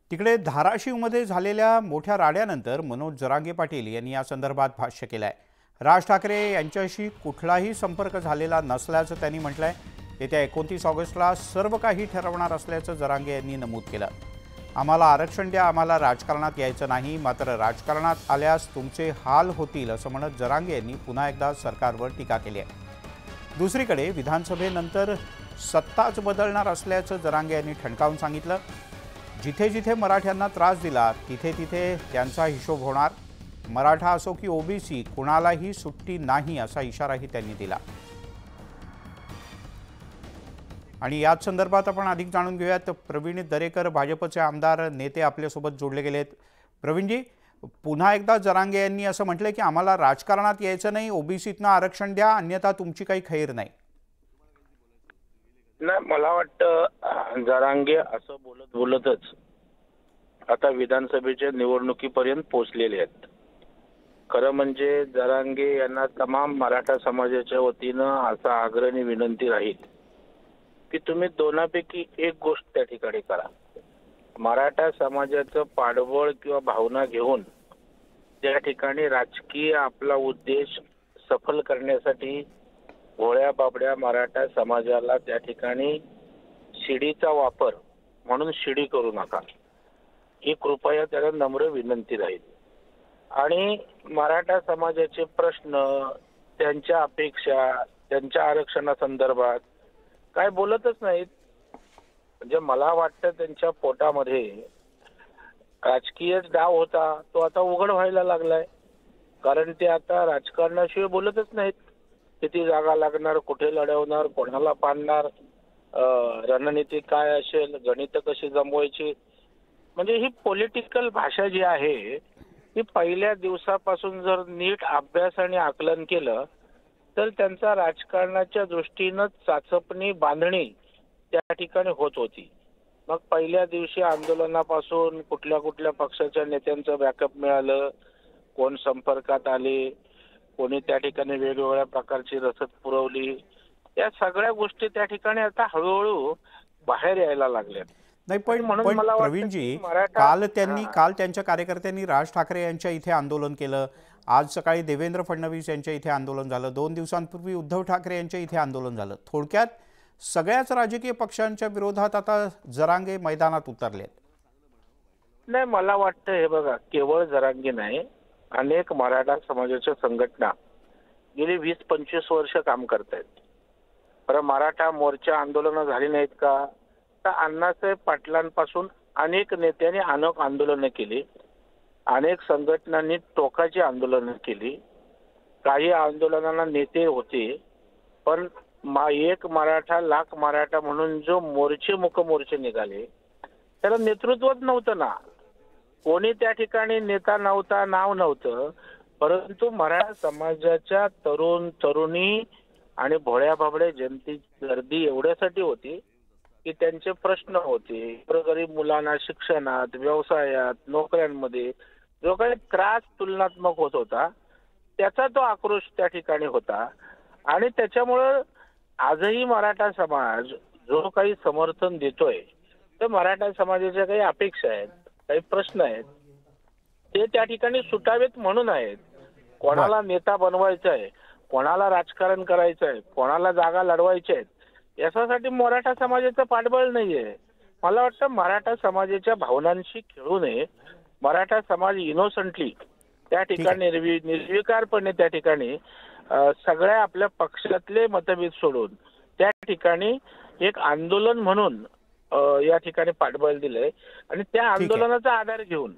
तिकडे धाराशिवमध्ये झालेल्या मोठ्या राड्यानंतर मनोज जरांगे पाटील यांनी या संदर्भात भाष्य केलं आहे। राज ठाकरे यांच्याशी कुठलाही संपर्क झालेला नसल्याचं त्यांनी म्हटलंय। येत्या 29 ऑगस्टला सर्व काही ठरवणार असल्याचं जरांगे यांनी नमूद केलं। आम्हाला आरक्षण द्या, आम्हाला राजकारणात यायचं नाही, मात्र राजकारणात आल्यास तुमचे हाल होतील असं म्हणत जरांगे यांनी पुन्हा एकदा सरकारवर टीका केली आहे। दुसरीकडे विधानसभेनंतर सत्ताच बदलणार असल्याचं जरांगे यांनी ठणकावून सांगितलं। जिथे जिथे मराठ्यांना त्रास दिला तिथे तिथे त्यांचा हिशोब होणार। मराठा असो की ओबीसी कुणालाही सुट्टी नाही असा इशाराही त्यांनी दिला। आणि याच संदर्भात आपण अधिक जाणून घेऊयात। प्रवीण दरेकर भाजपचे आमदार नेते आपल्यासोबत जोडले गेलेत। प्रवीणजी, पुन्हा एकदा जरांगे यांनी असं म्हटलं की आम्हाला राजकारणात यायचं नाही, ओबीसीतनं आरक्षण द्या, अन्यथा तुमची काही खैर नाही। नाही, मला वाटतं जरांगे असं बोलतच आता विधानसभेच्या निवडणुकीपर्यंत पोहोचलेले आहेत। खरं म्हणजे जरांगे यांना तमाम मराठा समाजाच्या वतीनं असा आग्रही विनंती राहील की तुम्ही दोनापैकी एक गोष्ट त्या ठिकाणी करा। मराठा समाजाचं पाठबळ किंवा भावना घेऊन त्या ठिकाणी राजकीय आपला उद्देश सफल करण्यासाठी भोळ्या बाबड्या मराठा समाजाला त्या ठिकाणी शिडीचा वापर म्हणून शिडी करू नका, ही कृपया त्याला नम्र विनंती राहील। आणि मराठा समाजाचे प्रश्न, त्यांच्या अपेक्षा, त्यांच्या आरक्षणासंदर्भात काय बोलतच नाहीत। म्हणजे मला वाटतं त्यांच्या पोटामध्ये राजकीय डाव होता, तो आता उघड व्हायला लागलाय। कारण ते आता राजकारणाशिवाय बोलतच नाहीत। किती जागा लागणार, कुठे लढवणार, कोणाला पाडणार, रणनीती काय असेल, गणित कशी जमवायची, म्हणजे ही पॉलिटिकल भाषा जी आहे ती पहिल्या दिवसापासून जर नीट अभ्यास आणि आकलन केलं तर त्यांचा राजकारणाच्या दृष्टीनं चाचपणी बांधणी त्या ठिकाणी होत होती। मग पहिल्या दिवशी आंदोलनापासून कुठल्या कुठल्या पक्षाच्या नेत्यांचं बॅकअप मिळालं, कोण संपर्कात आले, कोणी त्या ठिकाणी वेगवेगळ्या प्रकारची रसद पुरवली, या सगळ्या गोष्टी त्या ठिकाणी आता हळूहळू बाहेर यायला लागल्या। नाही, पण प्रवीणजी, काल त्यांच्या कार्यकर्त्यांनी राज ठाकरे यांच्या इथे आंदोलन केलं। आज सकाळी देवेंद्र फडणवीस यांच्या इथे आंदोलन झालं। 2 दिवसांपूर्वी उद्धव ठाकरे यांच्या इथे आंदोलन झालं। थोडक्यात सगळ्याच राजकीय पक्षांच्या विरोधात आता जरांगे मैदानात उतरलेत। नाही, मला वाटतं हे बघा, केवळ जरांगे नाही, अनेक मराठा समाजाच्या संघटना गेली 20-25 वर्ष काम करतायत। बरं, मराठा मोर्चा आंदोलनं झाली नाहीत का? तर अण्णासाहेब पाटलांपासून अनेक नेत्यांनी अनेक आंदोलनं केली, अनेक संघटनांनी टोकाची आंदोलनं केली। काही आंदोलनांना नेते होते, पण एक मराठा लाख मराठा म्हणून जो मोर्चे निघाले त्याला नेतृत्वच नव्हतं ना, कोणी त्या ठिकाणी नेता नव्हता, नाव नव्हतं। परंतु मराठा समाजाच्या तरुण तरुणी आणि भोळ्या बाबड्या जनतेची गर्दी एवढ्यासाठी होती की त्यांचे प्रश्न होते, गरीब मुलांना शिक्षणात, व्यवसायात, नोकऱ्यांमध्ये जो काही त्रास तुलनात्मक होत होता त्याचा तो आक्रोश त्या ठिकाणी होता। आणि त्याच्यामुळं आजही मराठा समाज जो काही समर्थन देतोय तर मराठा समाजाच्या काही अपेक्षा आहेत, काही प्रश्न आहेत, ते त्या ठिकाणी सुटावेत म्हणून आहेत। कोणाला नेता बनवायचा आहे, कोणाला राजकारण करायचं आहे, कोणाला जागा लढवायच्या आहेत, यासाठी मराठा समाजाचं पाठबळ नाहीये। मला वाटतं मराठा समाजाच्या भावनांशी खेळू नये। मराठा समाज इनोसंटली त्या ठिकाणी निर्विकारपणे त्या ठिकाणी सगळ्या आपल्या पक्षातले मतभेद सोडून त्या ठिकाणी एक आंदोलन म्हणून या ठिकाणी पाठबळ दिलंय। आणि त्या आंदोलनाचा आधार घेऊन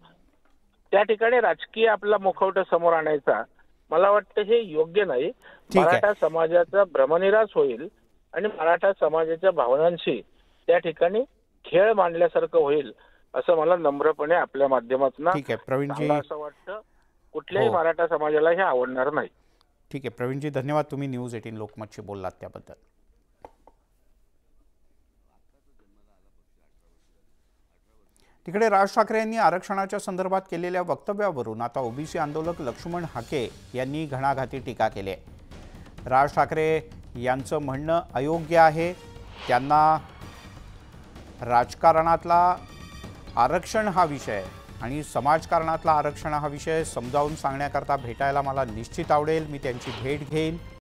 त्या ठिकाणी राजकीय आपला मुखवटा समोर आणायचा मला वाटतं हे योग्य नाही। मराठा समाजाचा भ्रमनिरास होईल आणि मराठा समाजाच्या भावनांशी त्या ठिकाणी खेळ मांडल्यासारखं होईल असं मला नम्रपणे आपल्या माध्यमातून असं वाटतं। कुठल्याही मराठा समाजाला हे आवडणार नाही। ठीक आहे प्रवीणजी, धन्यवाद, तुम्ही न्यूज 18 लोकमतशी बोललात त्याबद्दल। तिकडे राज ठाकरे यांनी आरक्षणाच्या संदर्भात केलेल्या वक्तव्यावरून आता ओबीसी आंदोलक लक्ष्मण हाके यांनी घणाघाती टीका केली आहे। राज ठाकरे यांचं म्हणणं अयोग्य आहे, त्यांना राजकारणातला आरक्षण हा विषय आणि समाजकारणातला आरक्षण हा विषय समजावून सांगण्याकरता भेटायला मला निश्चित आवडेल. मी त्यांची भेट घेईन.